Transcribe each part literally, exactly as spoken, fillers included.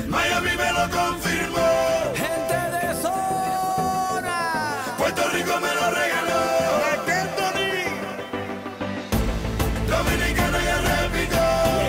Miami me lo confirmó. Gente de zona. Puerto Rico me lo regaló. Dominicana ya repito.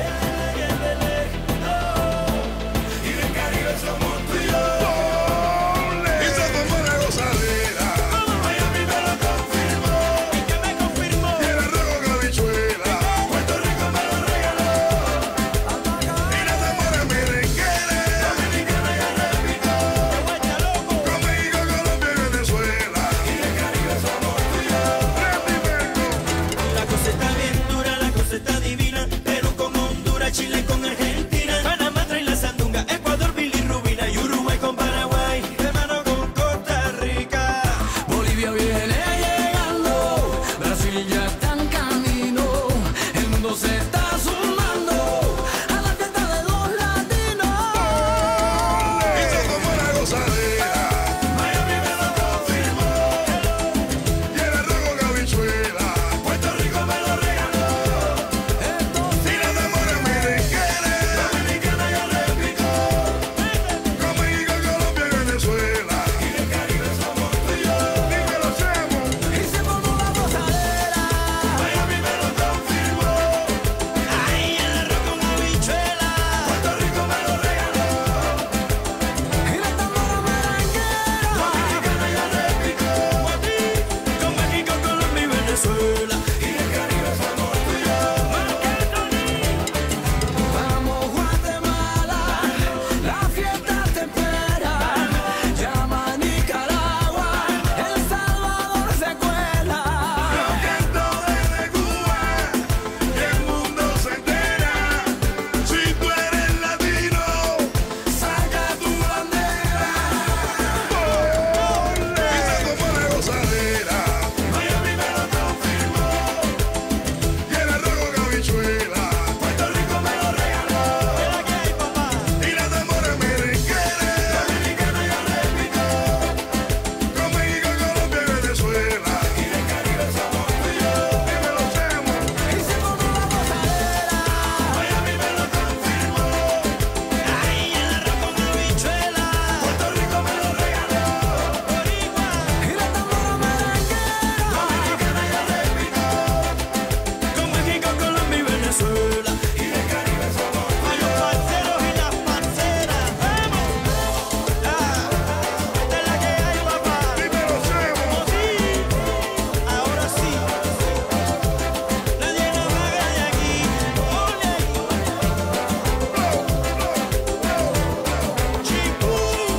Y del Caribe somos tú y yo. Y se tomó la gozadera. Miami me lo confirmó. ¿Y qué me confirmó? Y el arroz con habichuela. Puerto Rico me lo regaló. Y las amores merengueras. Dominicana ya repito. Con México, Colombia y Venezuela. Y del Caribe somos tú y yo. La cosa está bien dura, la cosa está divina, Perú con Honduras, Chile con Argentina, Panamá trae la sandunga, Ecuador, bilirrubina y Uruguay con Paraguay, hermano con Costa Rica. Bolivia viene llegando, Brasil ya está en camino, el mundo se está sumando a la fiesta de los latinos. Y se tomó la gozadera. Miami me lo confirmó. Y el arroz con habichuela. Puerto Rico me lo regaló. Y las amores merengueras. Dominicana ya repito. Con México, Colombia y Venezuela. Y del Caribe somos tú y yo. Dímelo, Chemo. Y se formó la gozadera. Miami me lo confirmó. Ay, el arroz con habichuela. Puerto Rico me lo regaló. Y la tambora merenguera. Dominicana ya repito. Con México, Colombia y Venezuela. Y del Caribe somos tú y yo. Vamos Guatemala, la fiesta te espera. Llama a Nicaragua, El Salvador se cuela. Yo canto desde Cuba y el mundo se entera. Si tú eres latino, saca tu bandera. Y se tomó la gozadera. Miami me lo confirmó. Y el arroz con habichuela. Puerto Rico me lo regaló. Y las amores merengueras. Dominicana ya repito. Con México, Colombia y Venezuela. Y del Caribe somos tú y yo. Dímelo, Chemo. Y se formó la gozadera. Miami me lo confirmó. Ay, el arroz con habichuela. Puerto Rico me lo regaló. Y la tambora merenguera. Dominicana ya repito. Con México, Colombia y Venezuela. Y del Caribe somos tú A y los yo. parceros y las parceras. ¡Vamos! Ah, esta es la que hay, papá. Dímelo, Chemo. Sí, ahora sí. Nadie nos haga de aquí. Ole. Chico.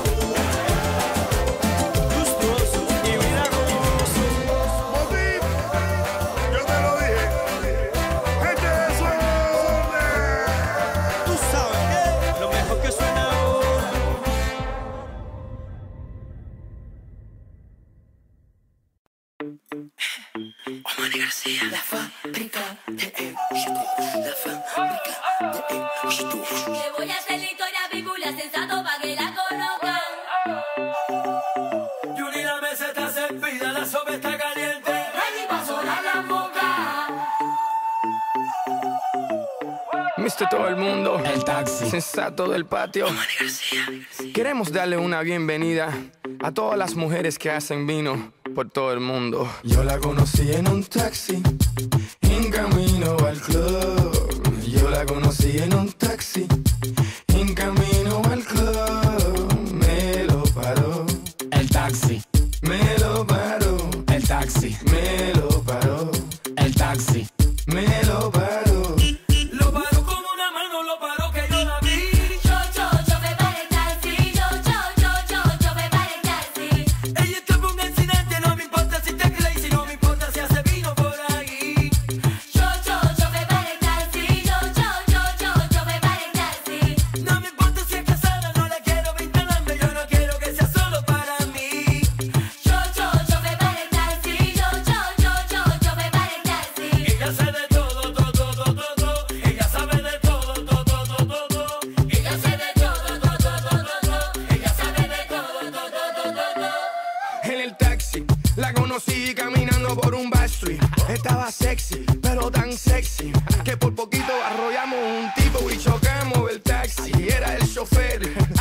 Gustoso y milagroso. Motín, yo te lo dije. Gente de zona. Tú sabes que lo mejor que suena ahora. Omani García, la fábrica de éxito, la fábrica de éxito. Le voy a hacer la historia bíblia sensato pa' que la conozcan. Yuri, la mesa está servida, la sopa está caliente. Ready pa' sonar la boca. mister Todo el mundo, El taxi. sensato del patio. Omani García, Queremos darle una bienvenida a todas las mujeres que hacen vino por todo el mundo. Yo la conocí en un taxi, en camino al club. Yo la conocí en un taxi, en camino al club. Me lo paró, El taxi, me lo paró, el taxi, me lo paró, el taxi. me lo paró. Lo paró con una mano, lo paró que yo la vi. Yo, yo, yo me paré el taxi. Yo, yo, yo, yo, yo me paré el taxi. Ella tuvo un accidente, no me importa si te crazy, no me importa si hace vino por ahí. Yo, yo, yo me paré el taxi. Yo, yo, yo, yo, yo me paré el taxi. No me importa si es casada, no la quiero vinculando, yo no quiero que sea solo para mí. Yo, yo, yo me paré el taxi. Yo, yo, yo, yo, yo me paré el taxi. Ella sabe de todo, todo, todo, todo. Ella sabe de todo, todo, todo, todo. Ella sabe de todo, todo, todo, todo. Ella sabe de todo, todo, todo, todo. En el taxi la conocí caminando por un backstreet. Estaba sexy, pero tan sexy que por poquito arrollamos un tipo y chocamos el taxi. Era el chofer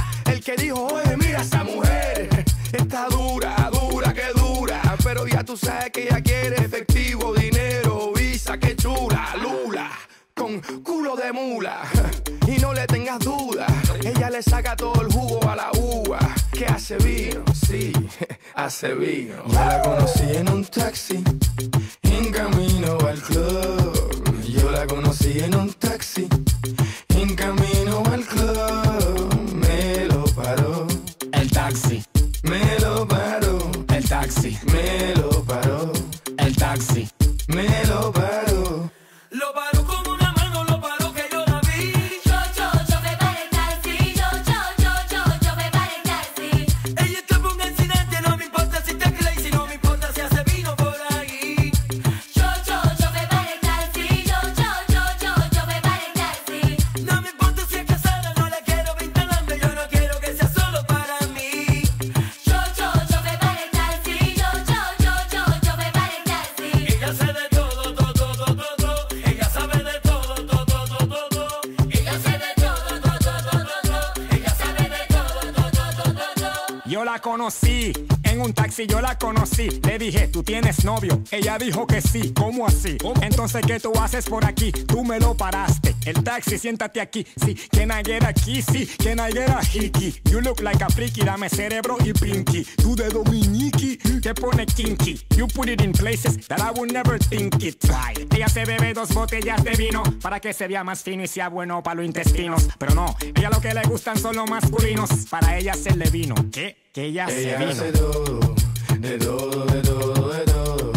sabes que ella quiere efectivo, dinero, visa, que chula, lula, con culo de mula. Y no le tengas duda, ella le saca todo el jugo a la uva. Que hace vino, sí, hace vino. Yo la conocí en un taxi, en camino al club. Yo la conocí en un taxi, en camino al club. Me lo paró, El taxi, me lo paró, el taxi, me lo paró, el taxi. me lo paró. Lo paró con una mano, lo paró que yo la vi. Yo, yo, yo me paré el taxi. Yo, yo, yo, yo, yo me paré el taxi. Ella está por un accidente, no me importa si te crazy, no me importa si hace vino por ahí. Yo, yo, yo me paré el taxi. Yo, yo, yo, yo, yo me paré el taxi. No me importa si es casada, no la quiero vinculando, yo no quiero que sea solo para mí. Yo, yo, yo me paré el taxi. Yo, yo, yo, yo, yo me paré el taxi. Ella sabe de todo, todo, todo, todo. Ella sabe de todo, todo, todo, todo. Ella sabe de todo, todo, todo, todo. Ella sabe de todo, todo, todo, todo. Yo la conocí en un taxi, yo la conocí. Le dije, ¿tú tienes novio? Ella dijo que sí. ¿Cómo así? Entonces, ¿qué tú haces por aquí? Tú me lo paraste. El taxi, siéntate aquí. Sí, can I get a kissy? Can I get a hickey? You look like a freaky, dame cerebro y pinky. Tú de dominiki, te pone kinky. You put it in places that I would never think it. Right. Ella se bebe dos botellas de vino para que se vea más fino y sea bueno para los intestinos. Pero no, ella lo que le gustan son los masculinos. Para ella hacerle vino. ¿Qué? Que ella se Ella vino. hace todo, de todo, de todo, de todo.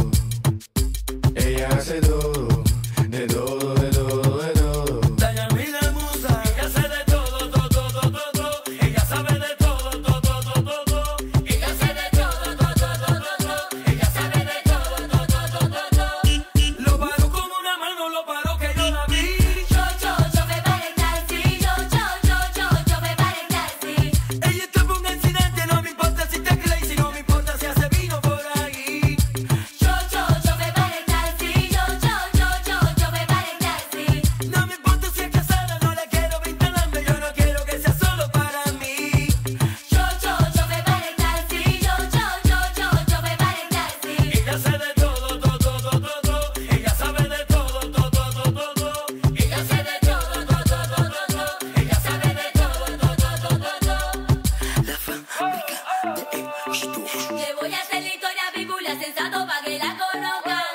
Ella hace todo, de todo, de todo, de todo. Doña Mila Musa, ella sabe de todo, todo, todo, todo. Ella sabe de todo, todo, todo, todo. Ella sabe de todo, todo, todo, todo. Ella sabe de todo, todo, todo, todo. Lo paró con una mano, lo paró que yo la vi. Yo, yo, yo me paré el taxi. Yo, yo, yo, yo, yo me paré el taxi. Ella está por un accidente, no me importa si te crazy, no me importa si hace vino por ahí. Yo, yo, yo me paré el taxi. Yo, yo, yo, yo, yo me paré el taxi. No me importa si es casada, no la quiero vinculando, yo no quiero que sea solo para mí. Yo, yo, yo me paré el taxi. Yo, yo, yo, yo, yo me paré el taxi. Ella sabe de todo, todo, todo, todo. Ella sabe de todo, todo, todo, todo. Ella sabe de todo, todo, todo, todo. Ella sabe de todo, todo, todo, todo. La fábrica de éxito. Le voy a hacer la historia bíblia sensato pa' que la conozcan.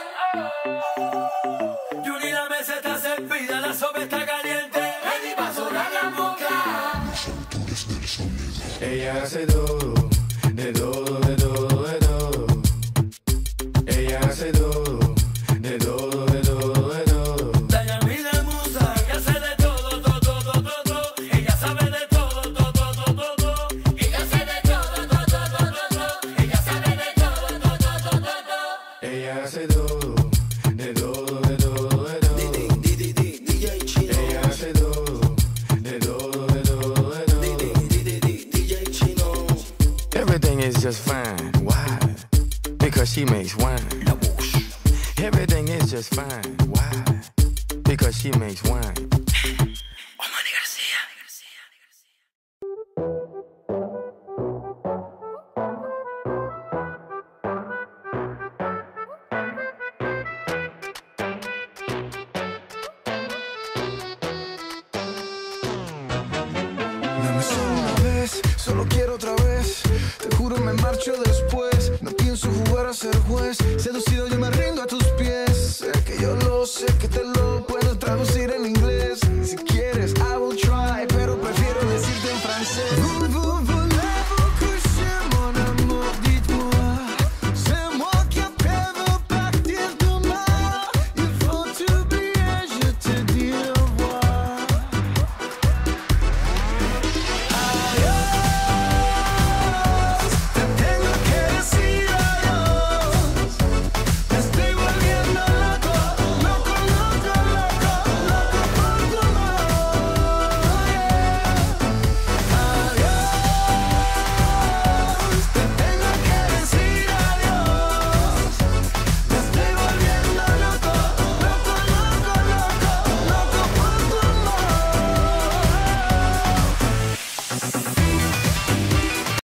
Yuri, la mesa está servida, la sopa está caliente. Ready pa' sonar la boca. Ella hace todo, de todo, de todo, de todo. Ella hace todo, de todo, de todo, de todo. Doña Mila Musa, ella sabe de todo, todo, todo, todo. Ella sabe de todo, todo, todo, todo. Ella sabe de todo, todo, todo, todo. Ella sabe de todo, todo, todo, todo. Ella hace todo, de todo, de todo, de todo. D J Chino. Ella hace todo, de todo, de todo, de todo. D J Chino. Everything is just fine. Why? Because she makes wine. Everything is just fine. Why? Because she makes wine. Omani García. Dame solo una vez, solo quiero otra vez. Te juro me marcho después. No pienso jugar a ser juez. Seducido yo me rindo a tus pies. Sé que yo lo sé que te lo puedo